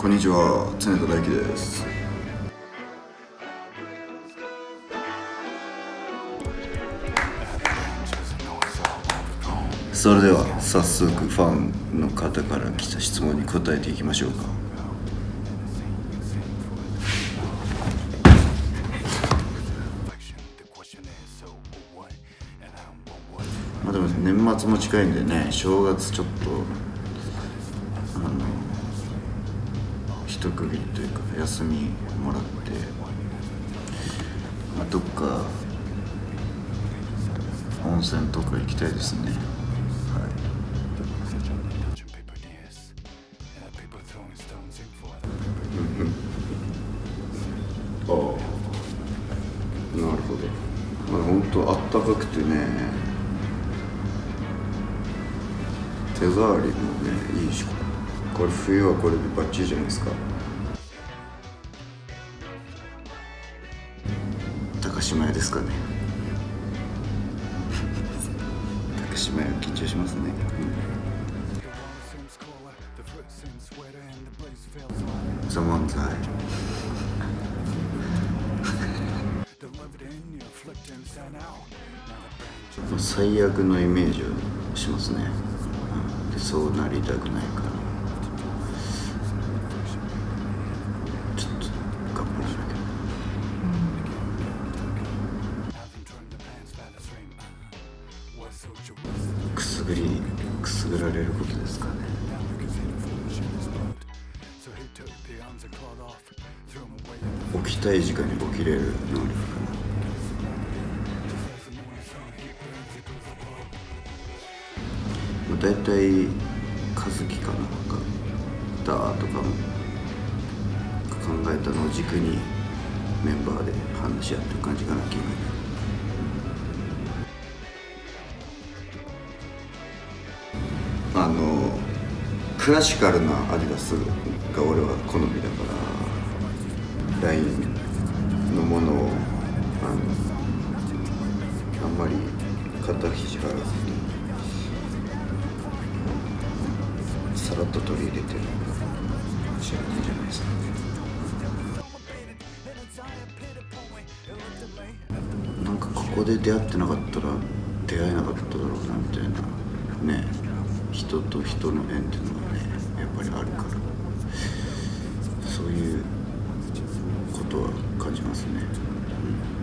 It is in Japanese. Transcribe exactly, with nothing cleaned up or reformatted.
こんにちは、常田大樹です。それでは早速ファンの方から来た質問に答えていきましょうか。まあでも年末も近いんでね、正月ちょっとあの一区切りというか休みもらって、まあ、どっか温泉とか行きたいですね。はい。ああ、なるほど。まあ本当あったかくてね、手触りもねいいし、これ冬はこれでバッチリじゃないですか。高島屋ですかね。高島屋緊張しますね。ザ・漫才。最悪のイメージをしますね。でそうなりたくないからちょっと頑張らなきゃ。くすぐりくすぐられることですかね。起きたい時間に起きれる能力かな。だいたい和樹かなんかだとかも考えたのを軸にメンバーで話し合ってる感じかな、気分で。あのクラシカルなアディダスが俺は好みだから、ラインのものをあのあんまり肩肘張らずにさらっと取り入れてる仕上がりじゃないですか。なんかここで出会ってなかったら出会えなかっただろうなみたいなね、人と人の縁っていうのがねやっぱりあるから、そういうことは感じますね。うん